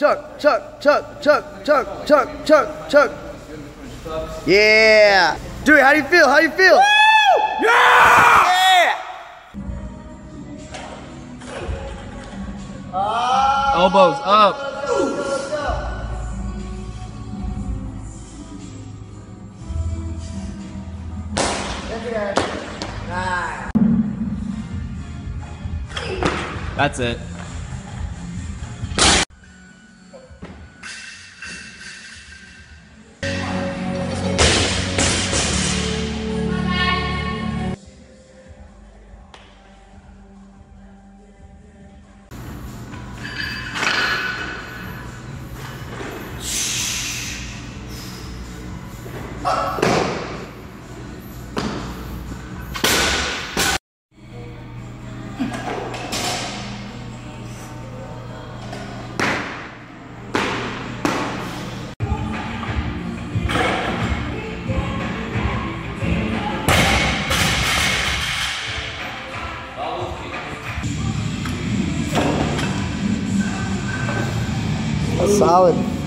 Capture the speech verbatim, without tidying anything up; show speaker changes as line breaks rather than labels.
chuck, chuck, chuck, chuck, chuck, chuck, chuck, chuck. Yeah. Dewey, how do you feel? How do you feel?
Woo! Yeah!
Yeah!
Elbows up. That's it.
Solid.